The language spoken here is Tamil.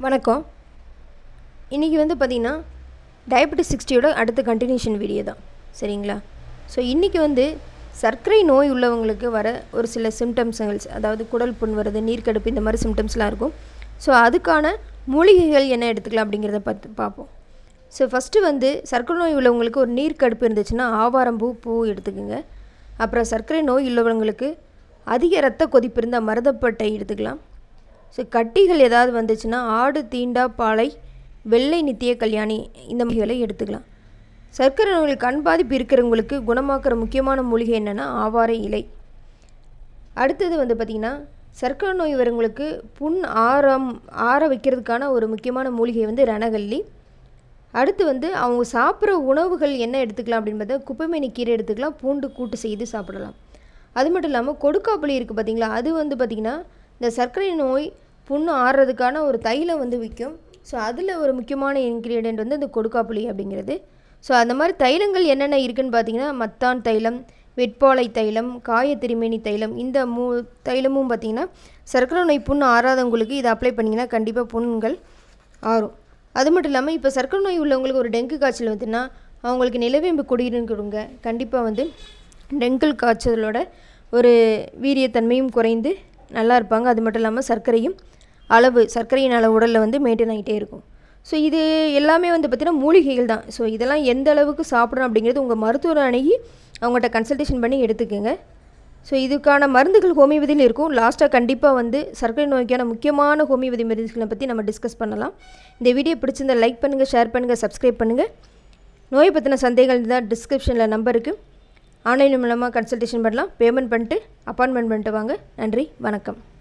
வணக்கம். இன்றைக்கி பார்த்திங்கன்னா டயபெட்டிஸ் 60யோட அடுத்த கண்டினியூஷன் வீடியோ தான். சரிங்களா? ஸோ இன்றைக்கி சர்க்கரை நோய் உள்ளவங்களுக்கு வர ஒரு சில சிம்டம்ஸுங்கள்ஸ், அதாவது குடல் புண் வருது, நீர்க்கடுப்பு, இந்த மாதிரி சிம்டம்ஸ்லாம் இருக்கும். ஸோ அதுக்கான மூலிகைகள் என்ன எடுத்துக்கலாம் அப்படிங்கிறத பார்ப்போம். ஸோ ஃபஸ்ட்டு சர்க்கரை நோய் உள்ளவங்களுக்கு ஒரு நீர்க்கடுப்பு இருந்துச்சுன்னா ஆவாரம்பூ பூ எடுத்துக்கோங்க. அப்புறம் சர்க்கரை நோய் உள்ளவங்களுக்கு அதிக இரத்த கொதிப்பு இருந்தால் மருதப்பட்டை எடுத்துக்கலாம். ஸோ கட்டிகள் ஏதாவது வந்துச்சுன்னா ஆடு தீண்டா பாலை, வெள்ளை நித்திய கல்யாணி, இந்த மூலிகைகளை எடுத்துக்கலாம். சர்க்கரை நோயில் கண் பாதிப்பு இருக்கிறவங்களுக்கு குணமாக்குற முக்கியமான மூலிகை என்னென்னா ஆவாரை இலை. அடுத்தது பார்த்திங்கன்னா சர்க்கரை நோய் வரவங்களுக்கு புண் ஆற வைக்கிறதுக்கான ஒரு முக்கியமான மூலிகை ரணகல்லி. அடுத்து அவங்க சாப்பிட்ற உணவுகள் என்ன எடுத்துக்கலாம் அப்படின்னு பார்த்தா குப்பைமேனி கீரை எடுத்துக்கலாம், பூண்டு கூட்டு செய்து சாப்பிடலாம். அது மட்டும் இல்லாமல் கொடுக்காப்புளி இருக்குது பார்த்திங்களா, அது பார்த்திங்கன்னா இந்த சர்க்கரை நோய் புண்ணு ஆறுறதுக்கான ஒரு தைலம் விற்கும். ஸோ அதில் ஒரு முக்கியமான இன்க்ரீடியண்ட் இந்த கொடுக்காப்புளி அப்படிங்கிறது. ஸோ அந்த மாதிரி தைலங்கள் என்னென்ன இருக்குதுன்னு பார்த்திங்கன்னா மத்தான் தைலம், வெட்பாலை தைலம், காயத்திருமேனி தைலம், இந்த தைலமும் பார்த்திங்கன்னா சர்க்கரை நோய் புண்ணு ஆறாதவங்களுக்கு இதை அப்ளை பண்ணிங்கன்னா கண்டிப்பாக புண்கள் ஆறும். அது மட்டும் இல்லாமல் இப்போ சர்க்கரை நோய் உள்ளவங்களுக்கு ஒரு டெங்கு காய்ச்சல் வந்துன்னா அவங்களுக்கு நிலவேம்பு குடிநீர் கொடுங்க. கண்டிப்பாக டெங்கு காய்ச்சலோட ஒரு வீரியத்தன்மையும் குறைந்து நல்லா இருப்பாங்க. அது மட்டும் இல்லாமல் சர்க்கரையின் அளவு உடலில் மெயின்டைன் ஆகிட்டே இருக்கும். ஸோ இது எல்லாமே பார்த்திங்கன்னா மூலிகைகள் தான். ஸோ இதெல்லாம் எந்த அளவுக்கு சாப்பிடணும் அப்படிங்கிறது உங்கள் மருத்துவரை அணுகி அவங்கள்ட்ட கன்சல்டேஷன் பண்ணி எடுத்துக்கோங்க. ஸோ இதுக்கான மருந்துகள் ஹோமியோபதியில் இருக்கும். லாஸ்ட்டாக கண்டிப்பாக சர்க்கரை நோய்க்கான முக்கியமான ஹோமியோபதி மருந்துகளை பற்றி நம்ம டிஸ்கஸ் பண்ணலாம். இந்த வீடியோ பிடிச்சிருந்தால் லைக் பண்ணுங்கள், ஷேர் பண்ணுங்கள், சப்ஸ்கிரைப் பண்ணுங்கள். நோயை பற்றின சந்தேகங்கள் இருந்தால் டிஸ்கிரிப்ஷனில் நம்பர் இருக்குது. ஆன்லைன் மூலமாக கன்சல்டேஷன் பண்ணலாம். பேமெண்ட் பண்ணிட்டு அப்பாயின்மெண்ட் பண்ணிட்டு வாங்க. நன்றி, வணக்கம்.